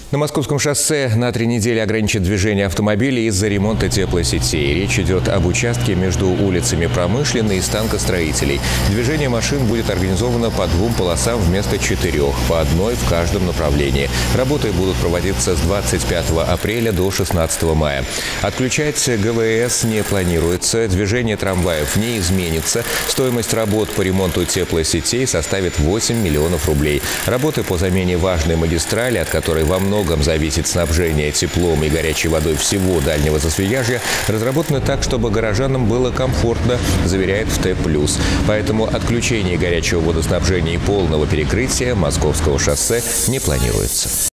На Московском шоссе на 3 недели ограничат движение автомобилей из-за ремонта теплосетей. Речь идет об участке между улицами Промышленной и Станкостроителей. Движение машин будет организовано по 2 полосам вместо 4, по одной в каждом направлении. Работы будут проводиться с 25 апреля до 16 мая. Отключать ГВС не планируется, движение трамваев не изменится. Стоимость работ по ремонту теплосетей составит 8 миллионов рублей. Работы по замене важной магистрали, от которой во многом зависит снабжение теплом и горячей водой всего дальнего Засвияжья, разработаны так, чтобы горожанам было комфортно, заверяет ВТ+. Поэтому отключение горячего водоснабжения и полного перекрытия Московского шоссе не планируется.